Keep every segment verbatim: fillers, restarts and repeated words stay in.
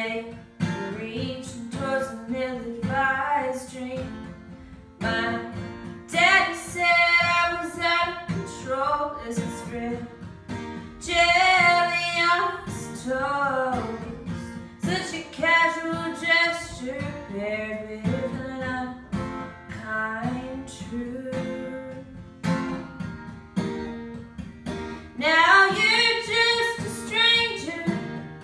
day, reaching towards an ill-advised dream. My daddy said I was out of control as it spread jelly on his toes. Such a casual gesture paired with an unkind truth. Now you're just a stranger.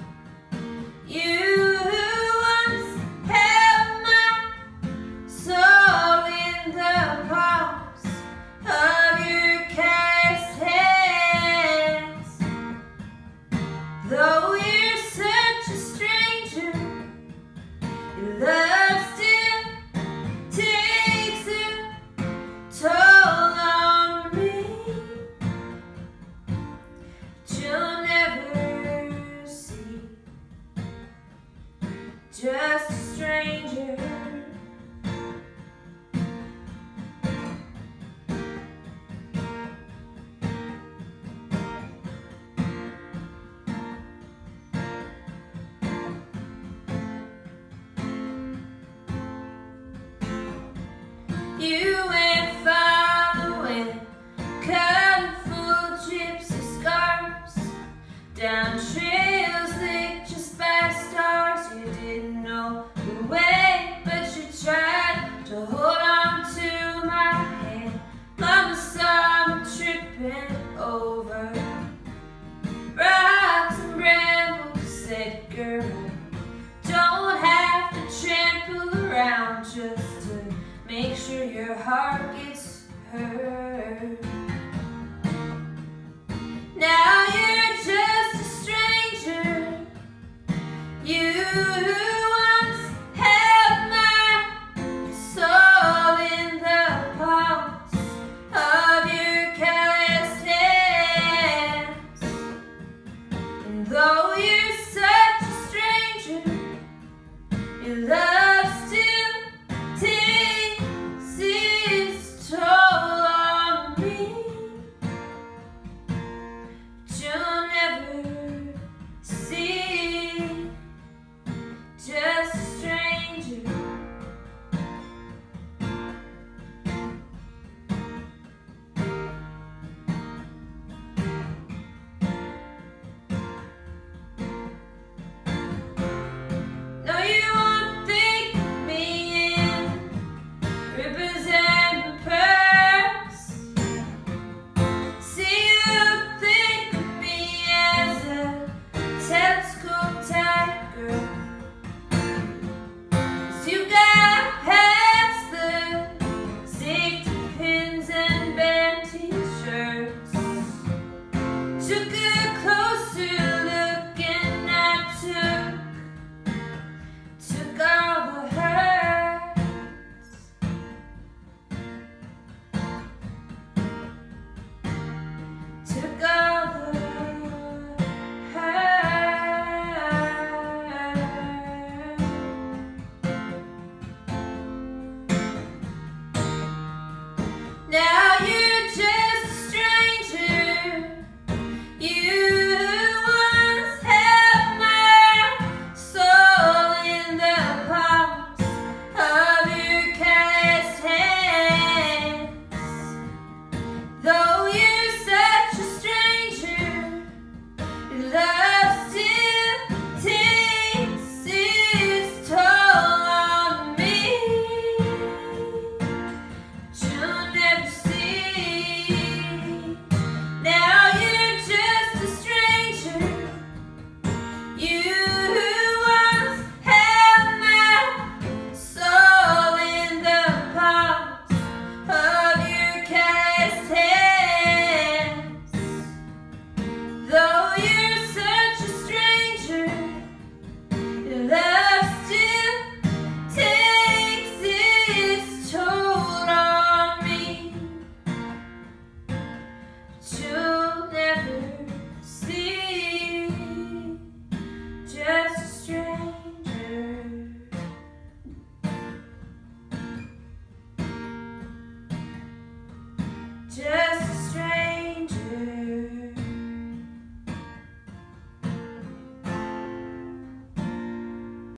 You who once held my soul in the palms of your calloused hands. Though you're such a stranger, your love still takes a toll on me. You'll never see, just a stranger. You went following colorful gypsy scarves down trails lit just by stars. You didn't know the way, but you tried to hold on to my hand. Mama saw me tripping over rocks and brambles, said, girl, don't have to trample around just to make sure your heart gets hurt. Now you're just a stranger. You who once held my soul in the palms of your calloused hands. And though you're such a stranger, your love still takes its toll on me. You'll never see, just a stranger. No, you won't think of me in ribbons and pearls. See, you think of me as a telescope type girl.